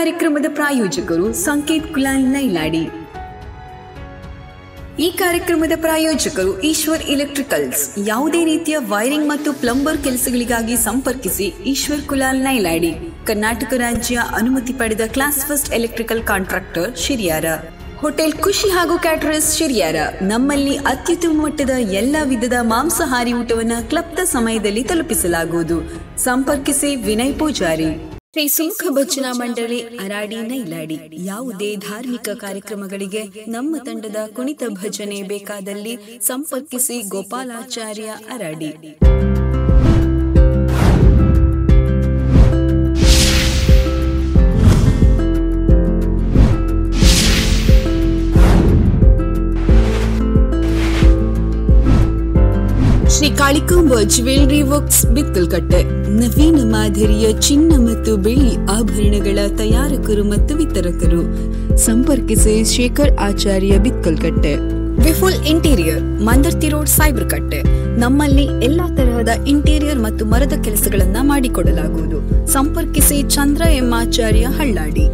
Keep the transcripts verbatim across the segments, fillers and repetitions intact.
ಕಾರ್ಯಕ್ರಮದ ಪ್ರಾಯೋಜಕರು ಸಂಕೇತ್ ಕುಲಾಲ್ ನೈಲಾಡಿ. ಈ ಕಾರ್ಯಕ್ರಮದ ಪ್ರಾಯೋಜಕರು ಈಶ್ವರ್ ಎಲೆಕ್ಟ್ರಿಕಲ್ಸ್. ಯಾವುದೇ ರೀತಿಯ ವೈರಿಂಗ್ ಮತ್ತು ಪ್ಲಂಬರ್ ಕೆಲಸಗಳಿಗಾಗಿ ಸಂಪರ್ಕಿಸಿ ಈಶ್ವರ್ ಕುಲಾಲ್ ನೈಲಾಡಿ. ಕರ್ನಾಟಕ ರಾಜ್ಯ ಅನುಮತಿ ಪಡೆದ class first electrical contractor Shiriyara. Hotel Khushi ಹಾಗೂ ಕ್ಯಾಟರರ್ಸ್ ಶಿರಿಯಾರ. ನಮ್ಮಲ್ಲಿ ಅತ್ಯುತ್ತಮ ಮಟ್ಟದ ಎಲ್ಲ ವಿಧದ ಮಾಂಸಾಹಾರಿ ಊಟವನ್ನು ಕ್ಲಬ್ದ ಸಮಯದಲ್ಲಿ ತಲುಪಿಸಲಾಗುವುದು. ಸಂಪರ್ಕಿಸಿ ವಿನಯ್ ಪೂಜಾರಿ. ಶ್ರೀ ಸುಮುಖ ಭಜನಾ ಮಂಡಳಿ ಅರಾಡಿ ನೈಲಾಡಿ. ಯಾವುದೇ ಧಾರ್ಮಿಕ ಕಾರ್ಯಕ್ರಮಗಳಿಗೆ ನಮ್ಮ ತಂಡದ ಕುಣಿತ ಭಜನೆ ಬೇಕಾದಲ್ಲಿ ಸಂಪರ್ಕಿಸಿ ಗೋಪಾಲಾಚಾರ್ಯ ಅರಾಡಿ. Shri Kalikamba jewellery works Bittalkatte. ನವೀನ ಮಾದರಿಯ ಚಿನ್ನ ಮತ್ತು ಬೆಳ್ಳಿ ಆಭರಣಗಳ ತಯಾರಕರು ಮತ್ತು ವಿತರಕರು. ಸಂಪರ್ಕಿಸಿ Shekhar Acharya Bittalkatte. Vipul interior, Mandarthi road, Saibarakatte. ನಮ್ಮಲ್ಲಿ ಎಲ್ಲಾ ತರಹದ ಇಂಟೀರಿಯರ್ ಮತ್ತು ಮರದ ಕೆಲಸಗಳನ್ನ ಮಾಡಿಕೊಡಲಾಗುವುದು. ಸಂಪರ್ಕಿಸಿ ಚಂದ್ರ ಎಂ ಆಚಾರ್ಯ ಹಳ್ಳಾಡಿ.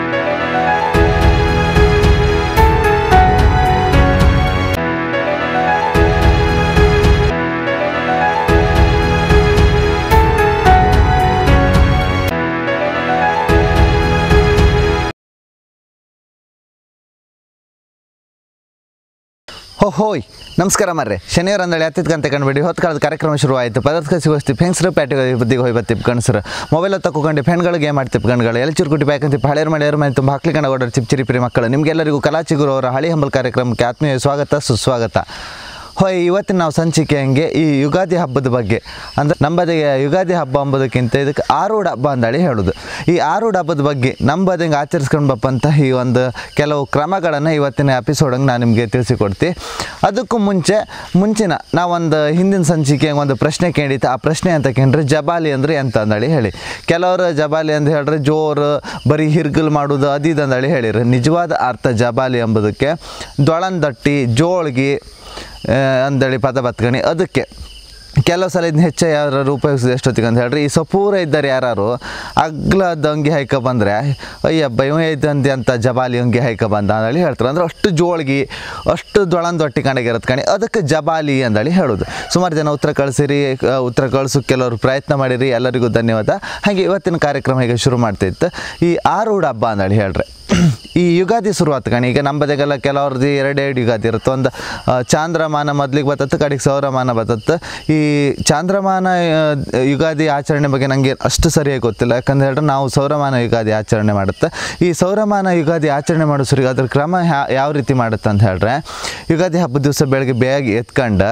ಹೋ ಹೋಯ್ ನಮಸ್ಕಾರ ಮರ್ರೆ. ಶನಿವಾರ ಅಂದಳಿ ಹತ್ತಿತ್ತು ಗಂಟೆ ಕಂಡುಬಿಡಿ ಹೊತ್ತು ಕಾಲದ ಕಾರ್ಯಕ್ರಮ ಶುರುವಾಯಿತು. ಪದಾರ್ಥ ಸಿಗೋಸ್ತಿ ಫೆಂಗ್ಸ್ರು ಪ್ಯಾಟಿಗೆ ಬುದ್ದಿಗೆ ಹೋಗಿ ಬತ್ತಿಪ್ ಗಣಸರು ಮೊಬೈಲ್ ತಗೊಂಡು ಫೆಣ್ಗಳು ಗೇಮ್ ಮಾಡ್ತಿಪ್ ಗಣ್ಗಳು ಎಲ್ಲಿ ಚುರುಕುಟಿ ಪ್ಯಾಕಂತಿಪ್ ಹಳೆಯರು ಮಳೆಯರು ಮನೆ ತುಂಬ ಹಾಕ್ಲಿ ಕಣ ಓಡಾಡಿ ಚಿಪ್ ಚಿರಿಪಿರಿ ಮಕ್ಕಳು. ನಿಮಗೆಲ್ಲರಿಗೂ ಕಲಾ ಚಿಗುರು ಅವರ ಹಳಿ ಹಂಬಲ್ ಕಾರ್ಯಕ್ರಮಕ್ಕೆ ಆತ್ಮೀಯ ಸ್ವಾಗತ ಸುಸ್ವಾಗತ. ಹೋಯ್ ಇವತ್ತಿನ ನಾವು ಸಂಚಿಕೆ ಹಂಗೆ ಈ ಯುಗಾದಿ ಹಬ್ಬದ ಬಗ್ಗೆ ಅಂದರೆ ನಂಬದಿಗೆ ಯುಗಾದಿ ಹಬ್ಬ ಅಂಬೋದಕ್ಕಿಂತ ಇದಕ್ಕೆ ಆರೂಢ ಹಬ್ಬ ಅಂದೇಳಿ ಹೇಳೋದು. ಈ ಆರೂಢ ಹಬ್ಬದ ಬಗ್ಗೆ ನಂಬದಂಗೆ ಆಚರಿಸ್ಕೊಂಡು ಬಪ್ಪಂತ ಈ ಒಂದು ಕೆಲವು ಕ್ರಮಗಳನ್ನು ಇವತ್ತಿನ ಎಪಿಸೋಡಂಗೆ ನಾನು ನಿಮಗೆ ತಿಳಿಸಿಕೊಡ್ತೀನಿ. ಅದಕ್ಕೂ ಮುಂಚೆ ಮುಂಚಿನ ನಾವೊಂದು ಹಿಂದಿನ ಸಂಚಿಕೆ ಒಂದು ಪ್ರಶ್ನೆ ಕೇಳಿತ್ತು. ಆ ಪ್ರಶ್ನೆ ಅಂತ ಕೇಳಿದ್ರೆ ಜಬಾಲಿ ಅಂದರೆ ಎಂತ ಅಂದೇಳಿ ಹೇಳಿ. ಕೆಲವರು ಜಬಾಲಿ ಅಂತ ಹೇಳಿದ್ರೆ ಜೋರು ಬರೀ ಹಿರ್ಗಲ್ ಮಾಡೋದು ಅದಿದು ಅಂದೇಳಿ ಹೇಳಿರಿ. ನಿಜವಾದ ಅರ್ಥ ಜಬಾಲಿ ಎಂಬುದಕ್ಕೆ ದೊಳಂದಟ್ಟಿ ಜೋಳ್ಗಿ ಅಂದೇಳಿ ಪದ ಬತ್ಕಣಿ. ಅದಕ್ಕೆ ಕೆಲವು ಸಲ ಇದನ್ನ ಹೆಚ್ಚು ಯಾರು ಉಪಯೋಗಿಸಿದ ಎಷ್ಟೊತ್ತಿಗೆ ಅಂತ ಹೇಳ್ರಿ, ಈ ಸಪೂರ ಇದ್ದಾರೆ ಯಾರು ಅಗ್ಲದ ಅಂಗಿ ಹಾಯ್ಕ ಬಂದರೆ ಅಯ್ಯಬ್ಬ ಇವ ಇದ್ದಂತೆ ಅಂತ ಜಬಾಲಿ ಅಂಗಿ ಹಾಯ್ಕ ಬಂದ ಅಂದೇಳಿ ಹೇಳ್ತಾರೆ. ಅಂದರೆ ಅಷ್ಟು ಜೋಳ್ಗಿ ಅಷ್ಟು ದೊಳಂದೊಟ್ಟಿ ಕಣಗಿರತ್ತೆ ಕಣಿ, ಅದಕ್ಕೆ ಜಬಾಲಿ ಅಂದೇಳಿ ಹೇಳೋದು. ಸುಮಾರು ಜನ ಉತ್ತರ ಕಳಿಸಿರಿ, ಉತ್ತರ ಕಳ್ಸೋಕ್ಕೆ ಕೆಲವರು ಪ್ರಯತ್ನ ಮಾಡಿರಿ, ಎಲ್ಲರಿಗೂ ಧನ್ಯವಾದ. ಹಾಗೆ ಇವತ್ತಿನ ಕಾರ್ಯಕ್ರಮ ಈಗ ಶುರು ಮಾಡ್ತಿತ್ತು. ಈ ಆರೂಢ ಹಬ್ಬ ಅಂದೇಳಿ ಹೇಳ್ರಿ. ಈ ಯುಗಾದಿ ಶುರುವಾತು ಕಣಿ. ಈಗ ನಮ್ಮ ಬದಿಗೆಲ್ಲ ಕೆಲವ್ರದ್ದು ಎರಡೆರಡು ಯುಗಾದಿ ಇರುತ್ತೆ. ಒಂದು ಚಾಂದ್ರಮಾನ ಮೊದಲಿಗೆ ಬರ್ತತ್ತು, ಕಡೆಗೆ ಸೌರಮಾನ ಬರ್ತತ್ತು. ಈ ಚಾಂದ್ರಮಾನ ಯುಗಾದಿ ಆಚರಣೆ ಬಗ್ಗೆ ನನಗೆ ಅಷ್ಟು ಸರಿಯಾಗಿ ಗೊತ್ತಿಲ್ಲ. ಯಾಕಂದ್ರೆ ಹೇಳಿದ್ರೆ ನಾವು ಸೌರಮಾನ ಯುಗಾದಿ ಆಚರಣೆ ಮಾಡುತ್ತೆ. ಈ ಸೌರಮಾನ ಯುಗಾದಿ ಆಚರಣೆ ಮಾಡೋ ಸರಿ ಅದ್ರ ಕ್ರಮ ಯಾವ ರೀತಿ ಮಾಡುತ್ತೆ ಅಂತ ಹೇಳಿದ್ರೆ, ಯುಗಾದಿ ಹಬ್ಬದ ದಿವಸ ಬೆಳಗ್ಗೆ ಬೇಗ ಎತ್ಕೊಂಡು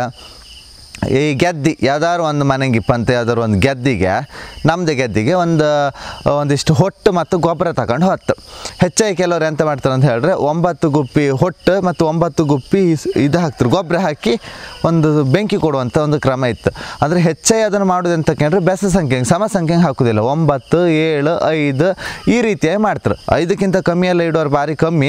ಈ ಗೆದ್ದಿ ಯಾವ್ದಾದ್ರು ಒಂದು ಮನೆಗೆ ಇಪ್ಪಂತ ಯಾವ್ದಾದ್ರು ಒಂದು ಗೆದ್ದಿಗೆ ನಮ್ಮದೇ ಗೆದ್ದಿಗೆ ಒಂದು ಒಂದಿಷ್ಟು ಹೊಟ್ಟು ಮತ್ತು ಗೊಬ್ಬರ ತಗೊಂಡು ಹೊತ್ತು ಹೆಚ್ಚಾಗಿ ಕೆಲವ್ರು ಎಂತ ಮಾಡ್ತಾರೆ ಅಂತ ಹೇಳಿದ್ರೆ ಒಂಬತ್ತು ಗುಪ್ಪಿ ಹೊಟ್ಟು ಮತ್ತು ಒಂಬತ್ತು ಗುಪ್ಪಿ ಇದು ಹಾಕ್ತಾರೆ, ಗೊಬ್ಬರ ಹಾಕಿ ಒಂದು ಬೆಂಕಿ ಕೊಡುವಂಥ ಒಂದು ಕ್ರಮ ಇತ್ತು. ಅಂದರೆ ಹೆಚ್ಚಾಗಿ ಅದನ್ನು ಮಾಡೋದು ಅಂತ ಕೇಳಿದ್ರೆ ಬೆಸ ಸಂಖ್ಯೆಗೆ ಸಮ ಸಂಖ್ಯೆಗೆ ಹಾಕೋದಿಲ್ಲ. ಒಂಬತ್ತು ಏಳು ಐದು ಈ ರೀತಿಯಾಗಿ ಮಾಡ್ತಾರೆ. ಐದಕ್ಕಿಂತ ಕಮ್ಮಿ ಎಲ್ಲ ಇಡೋರು ಭಾರಿ ಕಮ್ಮಿ.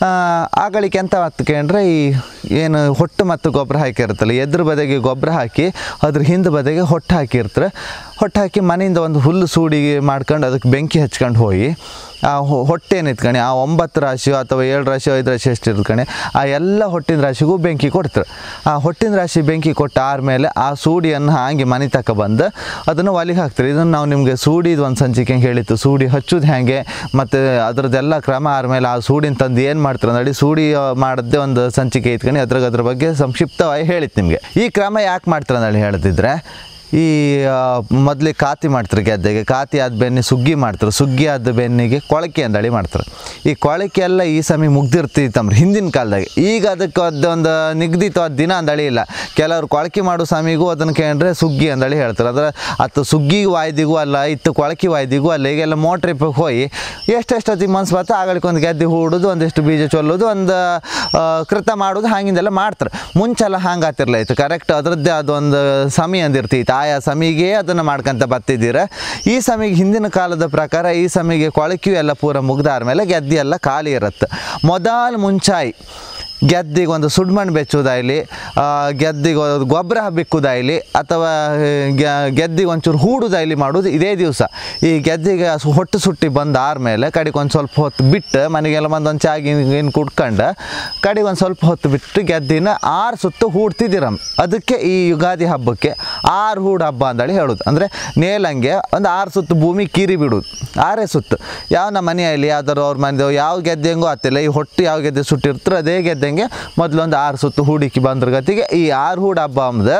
ಆಗಳಿಗೆ ಎಂತ ಮಾತು ಕೇಳಿದ್ರೆ ಈ ಏನು ಹೊಟ್ಟು ಮತ್ತು ಗೊಬ್ಬರ ಹಾಕಿರುತ್ತಲ್ಲ, ಎದ್ರ ಬದಿಗೆ ಗೊಬ್ಬರ ಹಾಕಿ ಅದ್ರ ಹಿಂದೆ ಬದಿಗೆ ಹೊಟ್ಟು ಹಾಕಿರ್ತಾರೆ. ಹೊಟ್ಟು ಹಾಕಿ ಮನೆಯಿಂದ ಒಂದು ಹುಲ್ಲು ಸೂಡಿ ಮಾಡ್ಕೊಂಡು ಅದಕ್ಕೆ ಬೆಂಕಿ ಹಚ್ಕೊಂಡು ಹೋಗಿ ಆ ಹೊಟ್ಟೆ ಏನಿತ್ಕಣಿ ಆ ಒಂಬತ್ತು ರಾಶಿಯೋ ಅಥವಾ ಏಳು ರಾಶಿಯೋ ಐದು ರಾಶಿ ಎಷ್ಟು ಇರ್ಕಣಿ ಆ ಎಲ್ಲ ಹೊಟ್ಟಿನ ರಾಶಿಗೂ ಬೆಂಕಿ ಕೊಡ್ತಾರೆ. ಆ ಹೊಟ್ಟಿನ ರಾಶಿ ಬೆಂಕಿ ಕೊಟ್ಟ ಆದಮೇಲೆ ಆ ಸೂಡಿಯನ್ನು ಹಾಗೆ ಮನೆ ತಕ ಬಂದು ಅದನ್ನು ಒಲಿಗೆ ಹಾಕ್ತಾರೆ. ಇದನ್ನು ನಾವು ನಿಮಗೆ ಸೂಡಿದು ಒಂದು ಸಂಚಿಕೆ ಹೇಳಿತ್ತು, ಸೂಡಿ ಹಚ್ಚೋದು ಹೇಗೆ ಮತ್ತು ಅದರದ್ದೆಲ್ಲ ಕ್ರಮ ಆದಮೇಲೆ ಆ ಸೂಡಿನ ತಂದು ಏನು ಮಾಡ್ತಾರೆ ನೋಡಿ, ಸೂಡಿ ಮಾಡಿದ್ದೆ ಒಂದು ಸಂಚಿಕೆ ಇತ್ಕಣಿ. ಅದ್ರಾಗ ಅದ್ರ ಬಗ್ಗೆ ಸಂಕ್ಷಿಪ್ತವಾಗಿ ಹೇಳಿತ್ತು ನಿಮಗೆ. ಈ ಕ್ರಮ ಯಾಕೆ ಮಾಡ್ತಾರೆ ಅಂತ ಹೇಳ್ತಿದ್ರೆ, ಈ ಮೊದಲಿಗೆ ಕಾತಿ ಮಾಡ್ತಾರೆ ಗೆದ್ದೆಗೆ, ಕಾತಿ ಆದ ಬೆನ್ನಿ ಸುಗ್ಗಿ ಮಾಡ್ತಾರೆ, ಸುಗ್ಗಿ ಆದ ಬೆನ್ನಿಗೆ ಕೊಳಕೆ ಅಂದಳಿ ಮಾಡ್ತಾರೆ. ಈ ಕೊಳಕೆ ಎಲ್ಲ ಈ ಸಮಯ ಮುಗ್ದಿರ್ತಿತ್ತಂಬ್ರಿ ಹಿಂದಿನ ಕಾಲದಾಗ. ಈಗ ಅದಕ್ಕೆ ಅದೊಂದು ನಿಗದಿತವಾದ ದಿನ ಅಂದಳಿ ಇಲ್ಲ. ಕೆಲವರು ಕೊಳಕೆ ಮಾಡೋ ಸಮಯಗೂ ಅದನ್ನು ಕೇಳಿದ್ರೆ ಸುಗ್ಗಿ ಅಂದಳಿ ಹೇಳ್ತಾರೆ. ಅದರ ಅದು ಸುಗ್ಗಿ ವಾಯ್ದಿಗೂ ಅಲ್ಲ, ಇತ್ತು ಕೊಳಕೆ ವಾಯ್ದಿಗೂ ಅಲ್ಲ. ಈಗೆಲ್ಲ ಮೋಟ್ರಿಪ್ಪಿಗೆ ಹೋಗಿ ಎಷ್ಟೆಷ್ಟೊತ್ತಿಗೆ ಮನ್ಸು ಬರ್ತೋ ಆಗಳಿಗೆ ಒಂದು ಗೆದ್ದೆ ಹೂಡೋದು, ಒಂದಿಷ್ಟು ಬೀಜ ಚೊಲ್ಲೋದು, ಒಂದು ಕೃತ ಮಾಡೋದು, ಹಾಗಿಂದೆಲ್ಲ ಮಾಡ್ತಾರೆ. ಮುಂಚೆಲ್ಲ ಹಂಗೆ ಆತಿರ್ಲಾಯ್ತು. ಕರೆಕ್ಟ್ ಅದರದ್ದೇ ಅದೊಂದು ಸಮಯ ಅಂದಿರ್ತಿತ್ತು. ಆಯಾ ಸಮಿಗೆ ಅದನ್ನು ಮಾಡ್ಕೊಂತ ಬರ್ತಿದ್ದೀರ. ಈ ಸಮಿಗೆ ಹಿಂದಿನ ಕಾಲದ ಪ್ರಕಾರ ಈ ಸಮಿಗೆ ಕೊಳಕಿಯು ಎಲ್ಲ ಪೂರ ಮುಗ್ದಾದ ಮೇಲೆ ಗೆದ್ದಿ ಎಲ್ಲ ಖಾಲಿ ಇರುತ್ತೆ. ಮೊದಲು ಮುಂಚಾಯಿ ಗೆದ್ದಿಗೆ ಒಂದು ಸುಡ್ಮಣ್ಣು ಬೆಚ್ಚೋದಾಗಲಿ, ಗೆದ್ದಿಗೆ ಗೊಬ್ಬರ ಬಿಕ್ಕುದಾಗಲಿ, ಅಥವಾ ಗೆದ್ದಿಗೆ ಒಂಚೂರು ಹೂಡುದಾಗಲಿ ಮಾಡೋದು ಇದೇ ದಿವಸ. ಈ ಗೆದ್ದಿಗೆ ಹೊಟ್ಟು ಸುಟ್ಟಿ ಬಂದು ಆದಮೇಲೆ ಕಡೆಗೆ ಒಂದು ಸ್ವಲ್ಪ ಹೊತ್ತು ಬಿಟ್ಟು ಮನೆಗೆಲ್ಲ ಬಂದು ಒಂದು ಚಾಗಿ ಏನು ಕುಡ್ಕೊಂಡು ಕಡೆಗೆ ಒಂದು ಸ್ವಲ್ಪ ಹೊತ್ತು ಬಿಟ್ಟು ಗೆದ್ದಿನ ಆರು ಸುತ್ತು ಹೂಡ್ತಿದ್ದೀರಮ್ಮ. ಅದಕ್ಕೆ ಈ ಯುಗಾದಿ ಹಬ್ಬಕ್ಕೆ ಆರು ಹೂಡು ಹಬ್ಬ ಅಂತೇಳಿ ಹೇಳೋದು. ಅಂದರೆ ನೇಲಂಗೆ ಒಂದು ಆರು ಸುತ್ತು ಭೂಮಿ ಕೀರಿ ಬಿಡೋದು, ಆರೇ ಸುತ್ತು. ಯಾವ ನಮ್ಮ ಮನೆಯಲ್ಲಿ ಯಾವ್ದಾರು ಅವ್ರ ಮನೆದೇವು ಯಾವ ಗೆದ್ದೆ ಹೆಂಗೋ ಆಗ್ತಿಲ್ಲ, ಈ ಹೊಟ್ಟು ಯಾವ ಗೆದ್ದೆ ಸುಟ್ಟಿರ್ತಾರೆ ಅದೇ ಗೆದ್ದೆ ಮೊದಲೊಂದು ಆರು ಸುತ್ತು ಹೂಡಿಕೆ ಬಂದ್ರ ಗತಿಗೆ ಈ ಆರು ಹೂಡು ಹಬ್ಬ ಅಂಬುದು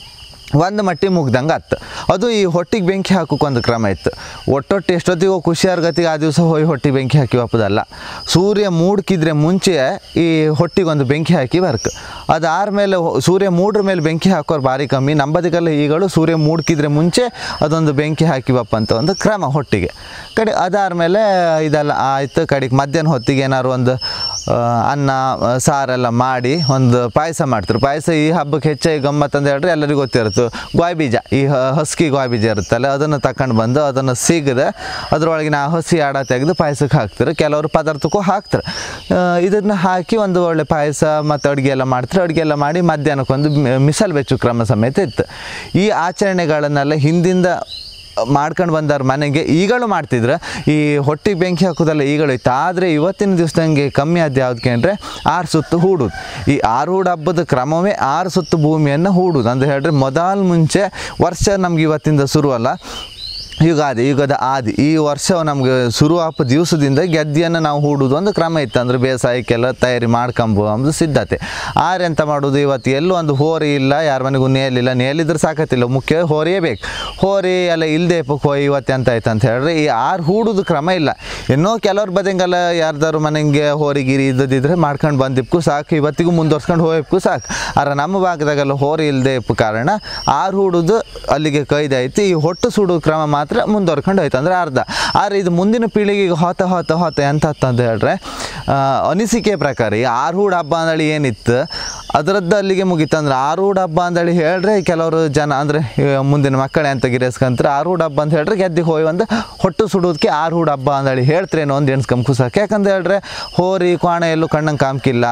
ಒಂದು ಮಟ್ಟಿ ಮುಗ್ದಂಗೆ ಆತು. ಅದು ಈ ಹೊಟ್ಟಿಗೆ ಬೆಂಕಿ ಹಾಕೋಕೆ ಒಂದು ಕ್ರಮ ಇತ್ತು. ಒಟ್ಟೊಟ್ಟು ಎಷ್ಟೊತ್ತಿಗೋ ಖುಷಿಯಾರ ಗತಿಗೆ ಆ ದಿವಸ ಹೋಗಿ ಹೊಟ್ಟಿಗೆ ಬೆಂಕಿ ಹಾಕಿ ಒಪ್ಪದಲ್ಲ. ಸೂರ್ಯ ಮೂಡ್ಕಿದ್ರೆ ಮುಂಚೆ ಈ ಹೊಟ್ಟಿಗೊಂದು ಬೆಂಕಿ ಹಾಕಿ ಬರ್ಕ. ಅದಾದ್ಮೇಲೆ ಸೂರ್ಯ ಮೂಡ್ರ ಮೇಲೆ ಬೆಂಕಿ ಹಾಕೋರು ಭಾರಿ ಕಮ್ಮಿ. ನಂಬದಿಗೆಲ್ಲ ಈಗಳು ಸೂರ್ಯ ಮೂಡ್ಕಿದ್ರೆ ಮುಂಚೆ ಅದೊಂದು ಬೆಂಕಿ ಹಾಕಿ ಬಪ್ಪ ಅಂತ ಒಂದು ಕ್ರಮ ಹೊಟ್ಟಿಗೆ. ಕಡೆ ಅದಾದ್ಮೇಲೆ ಇದೆಲ್ಲ ಆಯಿತು. ಕಡೆಗೆ ಮಧ್ಯಾಹ್ನ ಹೊತ್ತಿಗೆ ಏನಾದ್ರು ಒಂದು ಅನ್ನ ಸಾರೆಲ್ಲ ಮಾಡಿ ಒಂದು ಪಾಯಸ ಮಾಡ್ತಾರೆ. ಪಾಯಸ ಈ ಹಬ್ಬಕ್ಕೆ ಹೆಚ್ಚಾಗಿ ಗಮ್ಮತ್ತು ಅಂತ ಹೇಳ್ರೆ ಎಲ್ಲರಿಗೂ ಗೊತ್ತಿರುತ್ತೆ. ಗೋಯ್ ಬೀಜ, ಈ ಹಸ್ಕಿ ಗೋಯ್ ಬೀಜ ಇರುತ್ತಲ್ಲ ಅದನ್ನು ತಗೊಂಡು ಬಂದು ಅದನ್ನು ಸಿಗದೆ ಅದರೊಳಗಿನ ಆ ಹಸಿ ಆಡ ತೆಗೆದು ಪಾಯಸಕ್ಕೆ ಹಾಕ್ತಾರೆ. ಕೆಲವರು ಪದಾರ್ಥಕ್ಕೂ ಹಾಕ್ತಾರೆ. ಇದನ್ನು ಹಾಕಿ ಒಂದು ಒಳ್ಳೆ ಪಾಯಸ ಮತ್ತು ಅಡುಗೆ ಎಲ್ಲ ಮಾಡ್ತಾರೆ. ಅಡುಗೆ ಎಲ್ಲ ಮಾಡಿ ಮಧ್ಯಾಹ್ನಕ್ಕೊಂದು ಮಿಸಲ್ ಬೆಚ್ಚು ಕ್ರಮ ಸಮೇತ ಇತ್ತು. ಈ ಆಚರಣೆಗಳನ್ನೆಲ್ಲ ಹಿಂದಿಂದ ಮಾಡ್ಕೊಂಡು ಬಂದಾರ ಮನೆಗೆ ಈಗಳು ಮಾಡ್ತಿದ್ರು. ಈ ಹೊಟ್ಟಿಗೆ ಬೆಂಕಿ ಹಾಕೋದಲ್ಲ ಈಗಳು ಇತ್ತು. ಆದರೆ ಇವತ್ತಿನ ದಿವಸದಂಗೆ ಕಮ್ಮಿ ಆದ ಯಾವ್ದಕ್ಕೆ ಅಂದರೆ ಆರು ಸುತ್ತು ಹೂಡೋದು. ಈ ಆರು ಹೂಡು ಹಬ್ಬದ ಕ್ರಮವೇ ಆರು ಸುತ್ತು ಭೂಮಿಯನ್ನು ಹೂಡೋದು. ಅಂತ ಹೇಳಿದ್ರೆ ಮೊದಲು ಮುಂಚೆ ವರ್ಷ ನಮ್ಗೆ ಇವತ್ತಿಂದ ಶುರು ಅಲ್ಲ, ಯುಗಾದಿ ಯುಗದ ಆದಿ. ಈ ವರ್ಷ ನಮ್ಗೆ ಶುರು ಆಪ ದಿವಸದಿಂದ ಗೆದ್ದಿಯನ್ನು ನಾವು ಹೂಡೋದು ಒಂದು ಕ್ರಮ ಇತ್ತು. ಅಂದರೆ ಬೇಸಾಯಕ್ಕೆಲ್ಲ ತಯಾರಿ ಮಾಡ್ಕೊಂಬು ಅಂಬುದು ಸಿದ್ಧತೆ. ಆರು ಎಂತ ಮಾಡೋದು, ಇವತ್ತು ಎಲ್ಲೂ ಒಂದು ಹೋರಿ ಇಲ್ಲ, ಯಾರ ಮನೆಗೂ ನೇಲಿಲ್ಲ, ನೇಲಿದ್ರೆ ಸಾಕತ್ತಿಲ್ಲ, ಮುಖ್ಯ ಹೋರಿಯೇ ಬೇಕು. ಹೋರಿ ಎಲ್ಲ ಇಲ್ಲದೆ ಹೋಯ್ ಇವತ್ತು ಎಂತ ಆಯ್ತು ಅಂತ ಹೇಳಿದ್ರೆ ಈ ಆರು ಹೂಡೋದು ಕ್ರಮ ಇಲ್ಲ. ಇನ್ನೂ ಕೆಲವ್ರು ಬದಂಗೆಲ್ಲ ಯಾರ್ದಾರು ಮನೆಗೆ ಹೋರಿಗಿರಿ ಇದ್ದದಿದ್ರೆ ಮಾಡ್ಕೊಂಡು ಬಂದಿಪ್ಪು ಸಾಕು, ಇವತ್ತಿಗೂ ಮುಂದುವರ್ಸ್ಕೊಂಡು ಹೋಯ್ಕು ಸಾಕು. ಆದ್ರೆ ನಮ್ಮ ಭಾಗದಾಗೆಲ್ಲ ಹೋರಿ ಇಲ್ಲದೆ ಇಪ್ಪ ಕಾರಣ ಆರು ಹೂಡೋದು ಅಲ್ಲಿಗೆ ಕೈದಾಯ್ತು. ಈ ಹೊಟ್ಟು ಸುಡೋ ಕ್ರಮ ಮಾತ್ರ ಮುಂದುವರ್ಕೊಂಡು ಹೋಯ್ತು. ಅಂದರೆ ಅರ್ಧ. ಆದರೆ ಇದು ಮುಂದಿನ ಪೀಳಿಗೆಗೆ ಹೋತ ಹೋತ ಹೋತ ಎಂತ ಅಂತ ಹೇಳಿದ್ರೆ ಅನಿಸಿಕೆ ಪ್ರಕಾರ ಈ ಆರು ಹೂಡು ಹಬ್ಬ ಅಂದೇಳಿ ಏನಿತ್ತು ಅದರದ್ದು ಅಲ್ಲಿಗೆ ಮುಗೀತು. ಅಂದ್ರೆ ಆರು ಹೂಡು ಹಬ್ಬ ಅಂದೇಳಿ ಹೇಳ್ರೆ ಕೆಲವರು ಜನ ಅಂದರೆ ಮುಂದಿನ ಮಕ್ಕಳು ಎಂತ ಗಿರೇಸ್ಕಂತಾರೆ ಆರು ಹೂಡು ಹಬ್ಬ ಅಂತ ಹೇಳ್ರೆ ಗೆದ್ದಿಗೆ ಹೋಯ್ ಒಂದು ಹೊಟ್ಟು ಸುಡೋದಕ್ಕೆ ಆರು ಹೂಡು ಹಬ್ಬ ಅಂದೇಳಿ ಹೇಳ್ತ್ರೇನೋ ಒಂದು ಎಣ್ಸ್ಕಂಬ ಕುಸಾಕ. ಯಾಕಂತ ಹೇಳ್ರೆ ಹೋರಿ ಕ್ವಾಣ ಎಲ್ಲೂ ಕಣ್ಣಂಗೆ ಕಾಮ್ಕಿಲ್ಲ,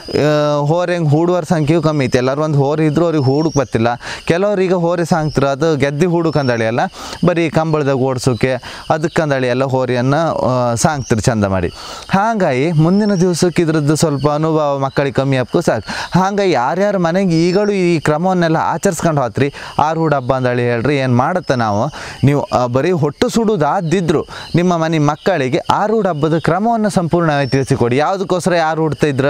ಹೋರಿ ಹೆಂಗೆ ಹೂಡುವರ ಸಂಖ್ಯೆಯೂ ಕಮ್ಮಿ ಐತೆ. ಎಲ್ಲರೂ ಒಂದು ಹೋರಿ ಇದ್ರೂ ಅವ್ರಿಗೆ ಹೂಡಕ್ಕೆ ಬರ್ತಿಲ್ಲ. ಕೆಲವ್ರಿಗೆ ಹೋರಿ ಸಾಂಗ್ತಾರೆ ಅದು ಗೆದ್ದಿ ಹೂಡಕ್ಕೆ ಅಂದೇಳಿ ಅಲ್ಲ, ಬರೀ ಕಂಬಳದಾಗ ಓಡಿಸೋಕೆ ಅದಕ್ಕಂದೇಳಿ ಎಲ್ಲ ಹೋರಿಯನ್ನು ಸಾಂಗ್ತಾರೆ ಚಂದ ಮಾಡಿ. ಹಾಗಾಗಿ ಮುಂದಿನ ದಿವಸಕ್ಕೆ ಇದ್ರದ್ದು ಸ್ವಲ್ಪ ಅನುಭವ ಮಕ್ಕಳಿಗೆ ಕಮ್ಮಿ ಹಾಕೋ ಸಾಕು. ಹಾಗಾಗಿ ಯಾರ್ಯಾರ ಮನೆಗೆ ಈಗಳು ಈ ಕ್ರಮವನ್ನೆಲ್ಲ ಆಚರಿಸ್ಕೊಂಡು ಹೋತ್ರಿ ಆರು ಹೂಡು ಹಬ್ಬ ಅಂದೇಳಿ ಹೇಳ್ರಿ ಏನು ಮಾಡುತ್ತೆ ನಾವು ನೀವು ಬರೀ ಹೊಟ್ಟು ಸುಡೋದಾದಿದ್ರು ನಿಮ್ಮ ಮನೆ ಮಕ್ಕಳಿಗೆ ಆರು ಹೂಡು ಹಬ್ಬದ ಕ್ರಮವನ್ನು ಸಂಪೂರ್ಣವಾಗಿ ತಿಳಿಸಿಕೊಡಿ. ಯಾವುದಕ್ಕೋಸ್ಕರ ಆರು ಹೂಡ್ತಾ ಇದ್ರು,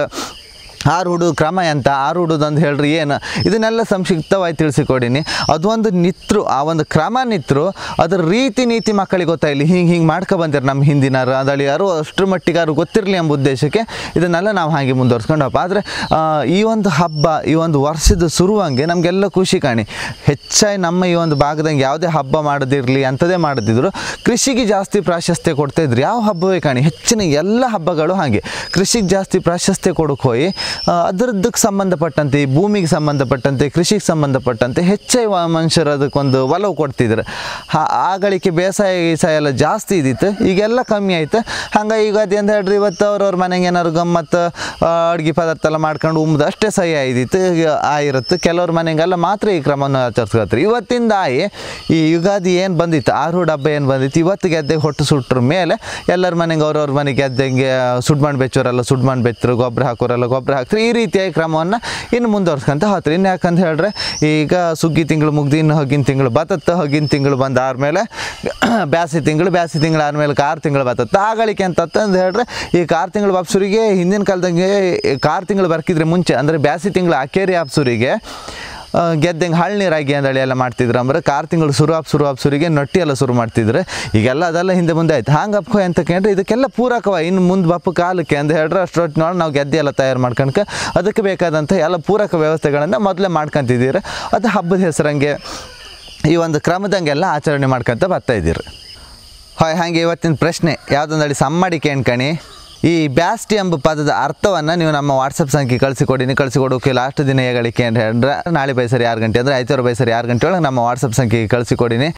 ಆರು ಹೂಡು ಕ್ರಮ ಎಂತ, ಆರು ಹೂಡೋದು ಅಂತ ಹೇಳ್ರಿ ಏನು, ಇದನ್ನೆಲ್ಲ ಸಂಕ್ಷಿಪ್ತವಾಗಿ ತಿಳಿಸಿಕೊಡೀನಿ. ಅದೊಂದು ನಿತ್ರು, ಆ ಒಂದು ಕ್ರಮ ನಿತ್ರು ಅದರ ರೀತಿ ನೀತಿ ಮಕ್ಕಳಿಗೆ ಗೊತ್ತಾಗಲಿ. ಹಿಂಗೆ ಹಿಂಗೆ ಮಾಡ್ಕೊ ಬಂದಿರು ನಮ್ಮ ಹಿಂದಿನಾರು ಅದಳಿ ಯಾರು ಅಷ್ಟರ ಮಟ್ಟಿಗಾರು ಗೊತ್ತಿರಲಿ ಎಂಬ ಉದ್ದೇಶಕ್ಕೆ ಇದನ್ನೆಲ್ಲ ನಾವು ಹಾಗೆ ಮುಂದುವರ್ಸ್ಕೊಂಡಪ್ಪ. ಆದರೆ ಈ ಒಂದು ಹಬ್ಬ ಈ ಒಂದು ವರ್ಷದ ಶುರುವಂಗೆ ನಮಗೆಲ್ಲ ಖುಷಿ ಕಾಣಿ. ಹೆಚ್ಚಾಗಿ ನಮ್ಮ ಈ ಒಂದು ಭಾಗದಂಗೆ ಯಾವುದೇ ಹಬ್ಬ ಮಾಡೋದಿರಲಿ ಅಂಥದ್ದೇ ಮಾಡೋದಿದ್ರು ಕೃಷಿಗೆ ಜಾಸ್ತಿ ಪ್ರಾಶಸ್ತ್ಯ ಕೊಡ್ತಾಯಿದ್ರು. ಯಾವ ಹಬ್ಬವೇ ಕಾಣಿ ಹೆಚ್ಚಿನ ಎಲ್ಲ ಹಬ್ಬಗಳು ಹಾಗೆ ಕೃಷಿಗೆ ಜಾಸ್ತಿ ಪ್ರಾಶಸ್ತ್ಯ ಕೊಡೋಕೆ ಹೋಗಿ ಅದರದ್ದಕ್ಕೆ ಸಂಬಂಧಪಟ್ಟಂತೆ ಈ ಭೂಮಿಗೆ ಸಂಬಂಧಪಟ್ಟಂತೆ ಕೃಷಿಗೆ ಸಂಬಂಧಪಟ್ಟಂತೆ ಹೆಚ್ಚಾಗಿ ಮನುಷ್ಯರು ಅದಕ್ಕೊಂದು ಒಲವು ಕೊಡ್ತಿದ್ರು. ಆಗಳಿಕೆ ಬೇಸಾಯ ಗೀಸಾಯ ಎಲ್ಲ ಜಾಸ್ತಿ ಇದ್ದಿತ್ತು, ಈಗೆಲ್ಲ ಕಮ್ಮಿ ಆಯ್ತು. ಹಂಗಾಗಿ ಈಗ ಅದೇಂತ ಹೇಳ್ರಿ ಇವತ್ತು ಅವ್ರವ್ರ ಮನೆಗೆ ಏನಾದ್ರು ಗಮ್ಮತ್ತು ಅಡುಗೆ ಪದಾರ್ಥ ಎಲ್ಲ ಮಾಡ್ಕೊಂಡು ಉಮ್ದು ಅಷ್ಟೇ ಸಹಿ ಆಯ್ದಿತ್ತು ಆಗಿರುತ್ತೆ. ಕೆಲವ್ರ ಮನೆಗೆಲ್ಲ ಮಾತ್ರ ಈ ಕ್ರಮವನ್ನು ಆಚರಿಸ್ಕೊಳ್ತಾರೆ. ಇವತ್ತಿಂದ ಆಯಿ ಈ ಯುಗಾದಿ ಏನು ಬಂದಿತ್ತು ಆರು ಹೂಡು ಹಬ್ಬ ಏನು ಬಂದಿತ್ತು ಇವತ್ತು ಗೆದ್ದೆ ಹೊಟ್ಟು ಸುಟ್ರ ಮೇಲೆ ಎಲ್ಲರ ಮನೆಗೆ ಅವ್ರವ್ರ ಮನೆಗೆ ಗೆದ್ದಂಗೆ ಸುಡ್ಮಣ್ಣು ಬೆಚ್ಚೋರೆಲ್ಲ ಸುಡ್ಮಣ್ಣು ಬೆಚ್ಚರು, ಗೊಬ್ಬರ ಹಾಕೋರೆಲ್ಲ ಗೊಬ್ಬರ ಹಾಕ್ತಾರೆ. ಈ ರೀತಿಯಾಗಿ ಕ್ರಮವನ್ನು ಇನ್ನು ಮುಂದುವರ್ಸ್ಕೊಂತ ಹೋತ್ರಿ. ಇನ್ನು ಯಾಕಂತ ಹೇಳಿದ್ರೆ ಈಗ ಸುಗ್ಗಿ ತಿಂಗಳು ಮುಗ್ದು ಇನ್ನು ಹಗ್ಗಿನ ತಿಂಗಳು ಬತ್ತತ್ತ, ಹಗ್ಗಿನ ತಿಂಗಳು ಬಂದು ಆದಮೇಲೆ ಬ್ಯಾಸಿ ತಿಂಗಳು, ಬ್ಯಾಸಿ ತಿಂಗಳು ಆದಮೇಲೆ ಕಾರು ತಿಂಗಳು ಬತ್ತತ್ತ. ಆಗಳಿಕೆ ಅಂತಂದು ಹೇಳಿದ್ರೆ ಈ ಕಾರು ತಿಂಗಳು ಬಾಪ್ಸುರಿಗೆ ಹಿಂದಿನ ಕಾಲದಂಗೆ ಕಾರು ತಿಂಗಳು ಬರ್ಕಿದ್ರೆ ಮುಂಚೆ ಅಂದರೆ ಬ್ಯಾಸಿ ತಿಂಗಳು ಅಕೇರಿ ಆಪ್ಸುರಿಗೆ ಗೆದ್ದಂಗೆ ಹಳ್ಳಿ ನೀರಾಗಿ ಅಂದೇಳಿ ಎಲ್ಲ ಮಾಡ್ತಿದ್ರು. ಅಂದ್ರೆ ಕಾರು ತಿಂಗಳು ಶುರು ಆಪ್ ಶುರು ಆಪ್ ಸುರಿಗೆ ನೊಟ್ಟಿ ಎಲ್ಲ ಶುರು ಮಾಡ್ತಿದ್ರು. ಈಗೆಲ್ಲ ಅದೆಲ್ಲ ಹಿಂದೆ ಮುಂದೆ ಆಯ್ತು. ಹಂಗೆ ಅಪ್ಕೋ ಅಂತ ಕೇಳ್ರೆ ಇದಕ್ಕೆಲ್ಲ ಪೂರಕವ ಇನ್ನು ಮುಂದೆ ಬಪ್ಪ ಕಾಲಕ್ಕೆ ಅಂತ ಹೇಳ್ರೆ ಅಷ್ಟೊಟ್ಟು ನೋಡಿ ನಾವು ಗೆದ್ದೆ ಎಲ್ಲ ತಯಾರು ಮಾಡ್ಕೊಳಕ್ಕೆ ಅದಕ್ಕೆ ಬೇಕಾದಂಥ ಎಲ್ಲ ಪೂರಕ ವ್ಯವಸ್ಥೆಗಳನ್ನು ಮೊದಲೇ ಮಾಡ್ಕೊತಿದ್ದೀರಿ. ಅದು ಹಬ್ಬದ ಹೆಸರಂಗೆ ಈ ಒಂದು ಕ್ರಮದಂಗೆಲ್ಲ ಆಚರಣೆ ಮಾಡ್ಕೊತ ಬರ್ತಾಯಿದ್ದೀರಿ. ಹಾಯ್ ಹಾಗೆ ಇವತ್ತಿನ ಪ್ರಶ್ನೆ ಯಾವುದೊಂದಡಿ ಸಮ್ಮಡಿ ಕೇಳ್ಕಣಿ. ಈ ಬ್ಯಾಸ್ಟಿ ಎಂಬ ಪದದ ಅರ್ಥವನ್ನು ನೀವು ನಮ್ಮ ವಾಟ್ಸಪ್ ಸಂಖ್ಯೆ ಕಳಿಸಿಕೊಡಿನಿ. ಕಳಿಸಿಕೊಡೋಕೆ ಲಾಸ್ಟ್ ದಿನ ಹೇಗಳಿಕೆ ಅಂತ ಹೇಳಿದ್ರೆ ನಾಳೆ ಬೈಸರಿ ಆರು ಗಂಟೆ ಅಂದರೆ ಐದುವರೆ ಬೈಸರಿ ಆರು ಗಂಟೆ ಒಳಗೆ ನಮ್ಮ ವಾಟ್ಸಪ್ ಸಂಖ್ಯೆಗೆ ಕಳಿಸಿಕೊಡಿನಿ.